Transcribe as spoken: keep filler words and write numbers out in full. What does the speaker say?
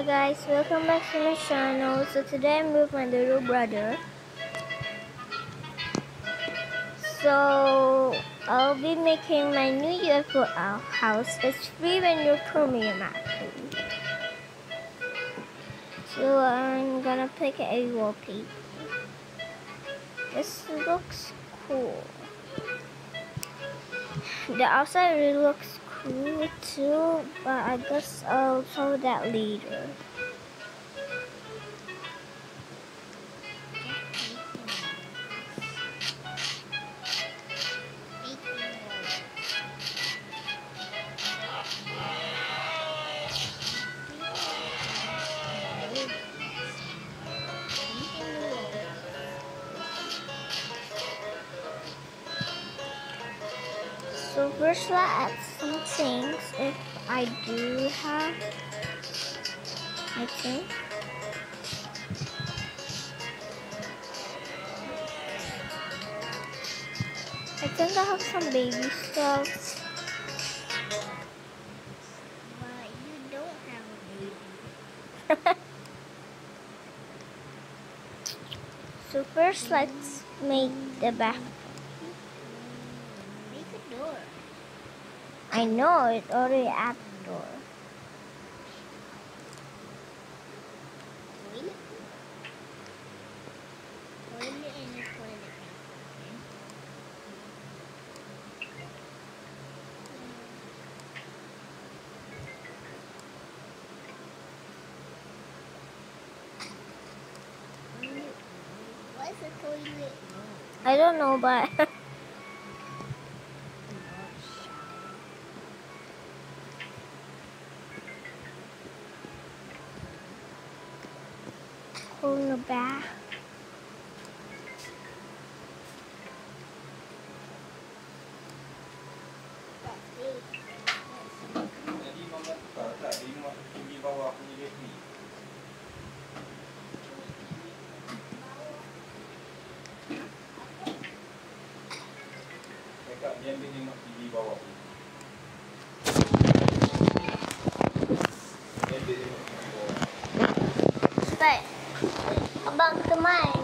Hi guys, welcome back to my channel. So today I'm with my little brother. So I'll be making my new U F O house. It's free when you're Premium actually. So I'm gonna pick a wallpaper. This looks cool. The outside really looks cool too, but I guess I'll show that later. So first let's add some things if I do have, I think. I think I have some baby stuff. But you don't have a baby. So first let's make the back. Make a door. I know it's already at the door. Oil it. Oil it and you put it in. What's a toilet? I don't know, but on the back. Jadi mama tukar tak, dia masuk tinggi bawah punya gate ni. Dekat dia ambil tengok tinggi bawah tu. Dia ambil tengok tinggi bawah. But abang teman.